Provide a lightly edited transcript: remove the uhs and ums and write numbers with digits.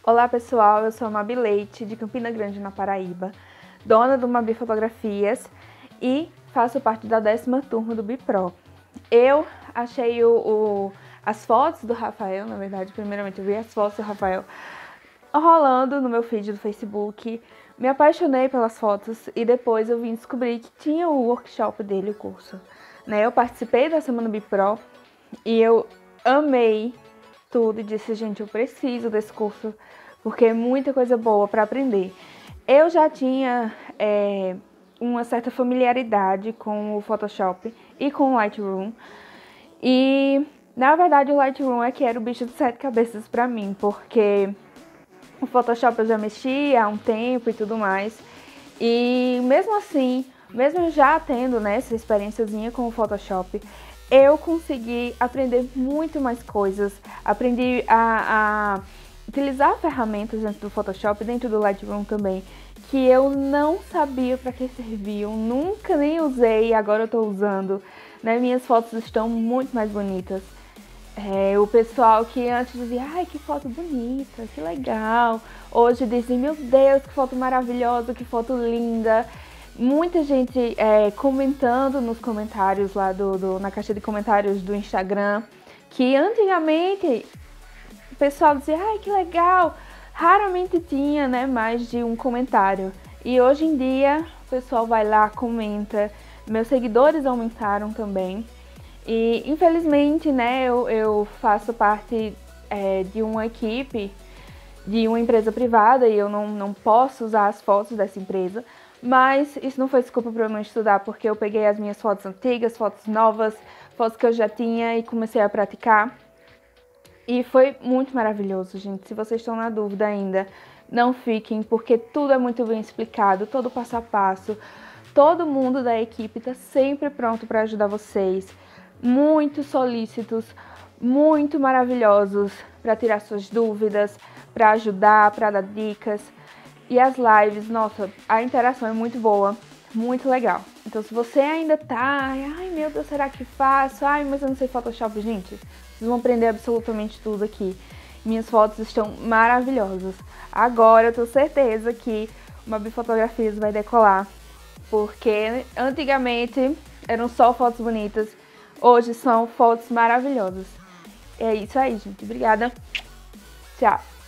Olá pessoal, eu sou a Mabi Leite, de Campina Grande, na Paraíba, dona do Mabi Fotografias e faço parte da 10ª turma do BIPRO. Eu achei as fotos do Rafael, na verdade, primeiramente eu vi as fotos do Rafael rolando no meu feed do Facebook, me apaixonei pelas fotos e depois eu vim descobrir que tinha o workshop dele, o curso. Eu participei da Semana BIPRO e eu amei tudo e disse, gente, eu preciso desse curso porque é muita coisa boa para aprender. Eu já tinha uma certa familiaridade com o Photoshop e com o Lightroom e, na verdade, o Lightroom é que era o bicho de 7 cabeças para mim, porque o Photoshop eu já mexi há um tempo e tudo mais e mesmo assim, mesmo já tendo essa experiênciazinha com o Photoshop, eu consegui aprender muito mais coisas, aprendi a utilizar ferramentas dentro do Photoshop, dentro do Lightroom também, que eu não sabia para que serviam, nunca nem usei e agora eu estou usando. Minhas fotos estão muito mais bonitas. O pessoal que antes dizia, ai, que foto bonita, que legal, hoje dizem, meu Deus, que foto maravilhosa, que foto linda. Muita gente comentando nos comentários lá na caixa de comentários do Instagram, que antigamente o pessoal dizia, ai, que legal, raramente tinha mais de um comentário. E hoje em dia o pessoal vai lá, comenta, meus seguidores aumentaram também. E infelizmente eu faço parte de uma equipe, de uma empresa privada e eu não posso usar as fotos dessa empresa. Mas isso não foi desculpa para eu não estudar, porque eu peguei as minhas fotos antigas, fotos novas, fotos que eu já tinha e comecei a praticar. E foi muito maravilhoso, gente. Se vocês estão na dúvida ainda, não fiquem, porque tudo é muito bem explicado, todo passo a passo. Todo mundo da equipe está sempre pronto para ajudar vocês. Muito solícitos, muito maravilhosos para tirar suas dúvidas, para ajudar, para dar dicas. E as lives, nossa, a interação é muito boa, muito legal. Então se você ainda tá, ai meu Deus, será que faço? Ai, mas eu não sei Photoshop, gente. Vocês vão aprender absolutamente tudo aqui. Minhas fotos estão maravilhosas. Agora eu tenho certeza que o Mabi Fotografias vai decolar. Porque antigamente eram só fotos bonitas, hoje são fotos maravilhosas. É isso aí, gente. Obrigada. Tchau.